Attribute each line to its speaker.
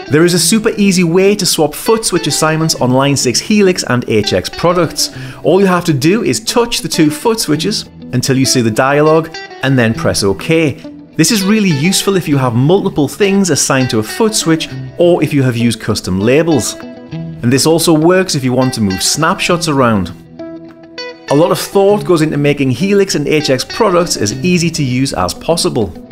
Speaker 1: There is a super easy way to swap foot switch assignments on Line 6 Helix and HX products. All you have to do is touch the two foot switches until you see the dialog and then press OK. This is really useful if you have multiple things assigned to a foot switch or if you have used custom labels. And this also works if you want to move snapshots around. A lot of thought goes into making Helix and HX products as easy to use as possible.